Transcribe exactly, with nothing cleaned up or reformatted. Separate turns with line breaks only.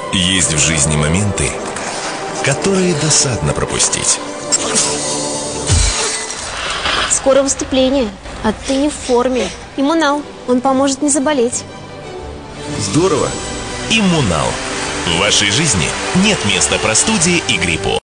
Есть в жизни моменты, которые досадно пропустить.
Скоро выступление, а ты не в форме. Иммунал, он поможет не заболеть.
Здорово. Иммунал. В вашей жизни нет места простуде и гриппу.